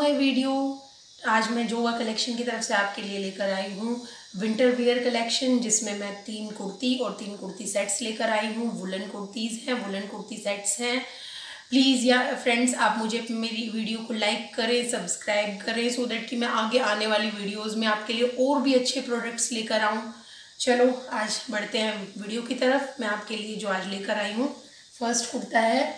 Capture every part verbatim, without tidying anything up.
My video. आज मैं जोवा कलेक्शन की तरफ से आपके लिए लेकर आई हूँ विंटर वियर कलेक्शन, जिसमें मैं तीन कुर्ती और तीन कुर्ती सेट्स लेकर आई हूँ। वुलन कुर्तीज़ हैं, वुलन कुर्ती सेट्स हैं। प्लीज़ या फ्रेंड्स, आप मुझे मेरी वीडियो को लाइक करें, सब्सक्राइब करें, सो दैट कि मैं आगे आने वाली वीडियोज़ में आपके लिए और भी अच्छे प्रोडक्ट्स लेकर आऊँ। चलो आज बढ़ते हैं वीडियो की तरफ। मैं आपके लिए जो आज लेकर आई हूँ, फर्स्ट कुर्ता है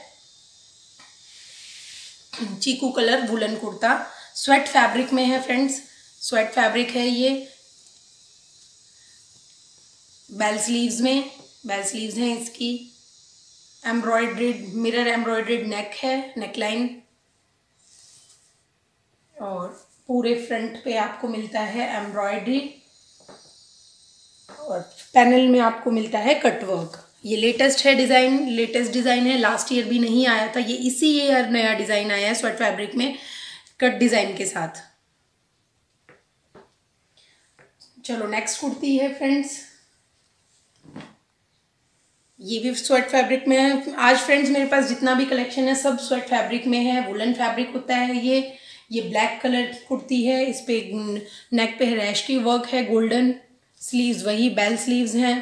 chikoo colour woollen kurta, sweat fabric में है फ्रेंड्स। स्वेट फैब्रिक है ये, बेल स्लीव्स में, बेल स्लीव्स हैं इसकी। एम्ब्रॉयड्रीड मिरर एम्ब्रॉयड्रीड नेक है, नेकलाइन, और पूरे फ्रंट पे आपको मिलता है एम्ब्रॉयड्री और पैनल में आपको मिलता है कटवर्क। ये लेटेस्ट है डिज़ाइन, लेटेस्ट डिज़ाइन है, लास्ट ईयर भी नहीं आया था, ये इसी ईयर नया डिज़ाइन आया है स्वेट फैब्रिक में कट डिज़ाइन के साथ। चलो नेक्स्ट कुर्ती है फ्रेंड्स, ये भी स्वेट फैब्रिक में है। आज फ्रेंड्स मेरे पास जितना भी कलेक्शन है सब स्वेट फैब्रिक में है, वुलन फैब्रिक होता है ये। ये ब्लैक कलर की कुर्ती है, इस पे नेक पे रैश की वर्क है, गोल्डन। स्लीव्स वही बेल स्लीव्स हैं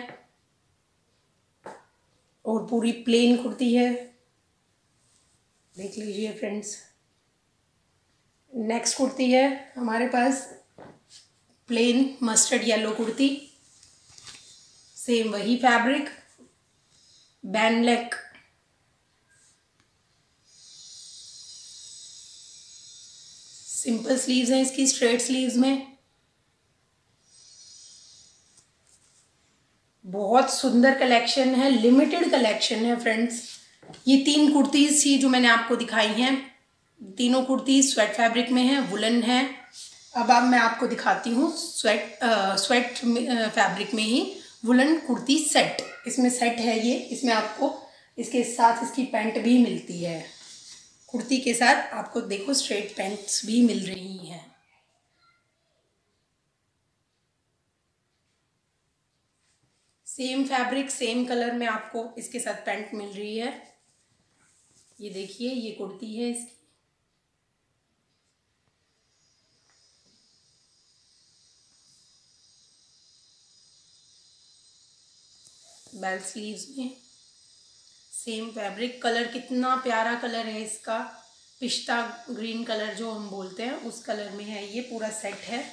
और पूरी प्लेन कुर्ती है, देख लीजिए फ्रेंड्स। नेक्स्ट कुर्ती है हमारे पास plain mustard yellow kurti, same वही fabric, band neck, simple sleeves हैं इसकी, स्ट्रेट स्लीव्स में। बहुत सुंदर कलेक्शन है, लिमिटेड कलेक्शन है फ्रेंड्स। ये तीन कुर्तीज़ थी जो मैंने आपको दिखाई हैं, तीनों कुर्तीज़ स्वेट फैब्रिक में है, वुलन है। अब अब मैं आपको दिखाती हूँ स्वेट आ, स्वेट फैब्रिक में ही वुलन कुर्ती सेट। इसमें सेट है ये, इसमें आपको इसके साथ इसकी पैंट भी मिलती है, कुर्ती के साथ आपको देखो स्ट्रेट पैंट्स भी मिल रही हैं। सेम फैब्रिक सेम कलर में आपको इसके साथ पैंट मिल रही है। ये देखिए, ये कुर्ती है इसकी, बेल स्लीव्स में, सेम फैब्रिक। कलर कितना प्यारा कलर है इसका, पिस्ता ग्रीन कलर जो हम बोलते हैं उस कलर में है ये। पूरा सेट है।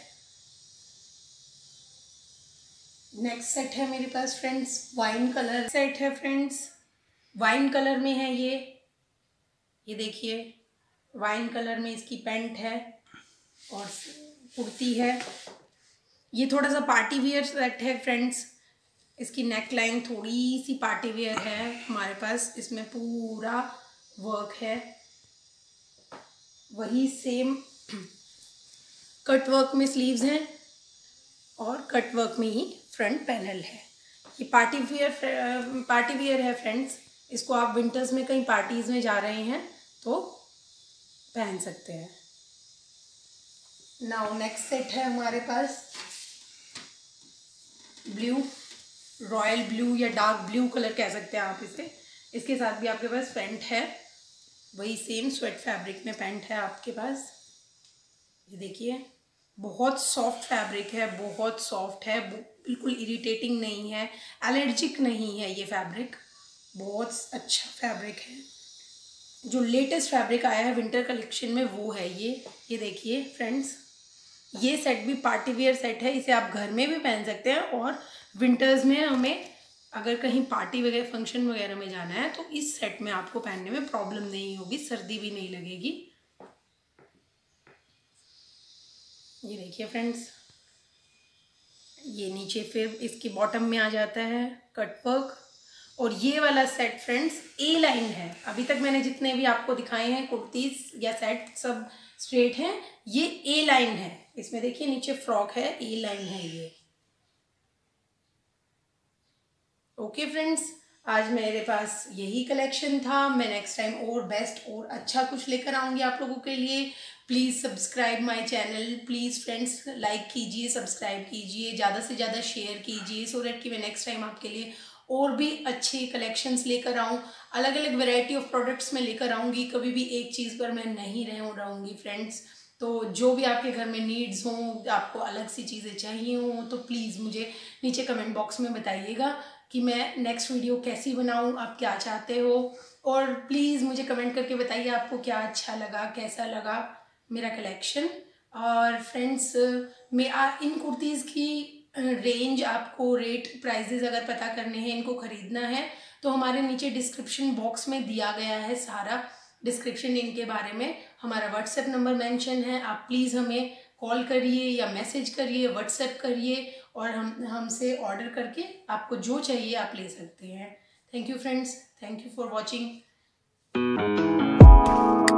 नेक्स्ट सेट है मेरे पास फ्रेंड्स वाइन कलर सेट है फ्रेंड्स, वाइन कलर में है ये। ये देखिए, वाइन कलर में इसकी पैंट है और कुर्ती है। ये थोड़ा सा पार्टी वियर सेट है फ्रेंड्स। इसकी नेक लाइन थोड़ी सी पार्टी वियर है हमारे पास, इसमें पूरा वर्क है, वही सेम कट वर्क में स्लीव्स हैं और कट वर्क में ही फ्रंट पैनल है। ये पार्टी वियर पार्टी वियर है फ्रेंड्स। इसको आप विंटर्स में कहीं पार्टीज़ में जा रहे हैं तो पहन सकते हैं। नाउ नेक्स्ट सेट है हमारे पास ब्लू, रॉयल ब्लू या डार्क ब्लू कलर कह सकते हैं आप इसे। इसके साथ भी आपके पास पैंट है, वही सेम स्वेट फैब्रिक में पैंट है आपके पास। ये देखिए, बहुत सॉफ्ट फैब्रिक है, बहुत सॉफ्ट है, बिल्कुल इरिटेटिंग नहीं है, एलर्जिक नहीं है ये फैब्रिक, बहुत अच्छा फैब्रिक है। जो लेटेस्ट फैब्रिक आया है विंटर कलेक्शन में वो है ये। ये देखिए फ्रेंड्स, ये सेट भी पार्टी वियर सेट है, इसे आप घर में भी पहन सकते हैं और विंटर्स में हमें अगर कहीं पार्टी वगैरह फंक्शन वगैरह में जाना है तो इस सेट में आपको पहनने में प्रॉब्लम नहीं होगी, सर्दी भी नहीं लगेगी। ये देखिए फ्रेंड्स, ये नीचे फिर इसकी बॉटम में आ जाता है कटवर्क। और ये वाला सेट फ्रेंड्स ए लाइन है। अभी तक मैंने जितने भी आपको दिखाए हैं कुर्तीज़ या सेट सब स्ट्रेट हैं, ये ए लाइन है। इसमें देखिए नीचे फ्रॉक है, ए लाइन है ये। ओके फ्रेंड्स, आज मेरे पास यही कलेक्शन था। मैं नेक्स्ट टाइम और बेस्ट और अच्छा कुछ लेकर आऊँगी आप लोगों के लिए। Please subscribe my channel, please friends like कीजिए, सब्सक्राइब कीजिए, ज़्यादा से ज़्यादा शेयर कीजिए, सो दैट कि मैं नेक्स्ट टाइम आपके लिए और भी अच्छे कलेक्शंस लेकर आऊँ, अलग अलग वैरायटी ऑफ प्रोडक्ट्स में लेकर आऊँगी। कभी भी एक चीज़ पर मैं नहीं रहूँ रहूँगी फ्रेंड्स। तो जो भी आपके घर में नीड्स हों, आपको अलग सी चीज़ें चाहिए हों, तो प्लीज़ मुझे नीचे कमेंट बॉक्स में बताइएगा कि मैं नेक्स्ट वीडियो कैसी बनाऊं, आप क्या चाहते हो। और प्लीज़ मुझे कमेंट करके बताइए आपको क्या अच्छा लगा, कैसा लगा मेरा कलेक्शन। और फ्रेंड्स, मैं इन कुर्तीज़ की रेंज, आपको रेट, प्राइजेज़ अगर पता करने हैं, इनको ख़रीदना है, तो हमारे नीचे डिस्क्रिप्शन बॉक्स में दिया गया है सारा डिस्क्रिप्शन इनके बारे में। हमारा व्हाट्सएप नंबर मेंशन है, आप प्लीज़ हमें कॉल करिए या मैसेज करिए, व्हाट्सएप करिए, और हम हमसे ऑर्डर करके आपको जो चाहिए आप ले सकते हैं। Thank you friends, thank you for watching.